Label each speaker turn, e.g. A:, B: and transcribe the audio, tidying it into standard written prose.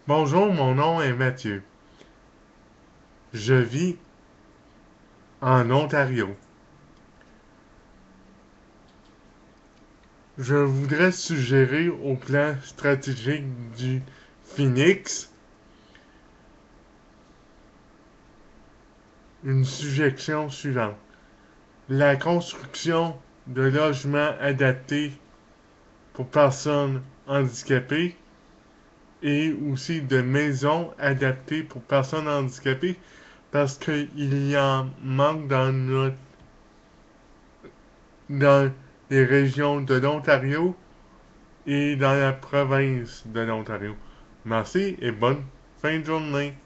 A: Bonjour, mon nom est Mathieu. Je vis en Ontario. Je voudrais suggérer au plan stratégique du Phoenix une suggestion suivante. La construction de logements adaptés pour personnes handicapées et aussi de maisons adaptées pour personnes handicapées parce qu'il y en manque dans les régions de l'Ontario et dans la province de l'Ontario. Merci et bonne fin de journée.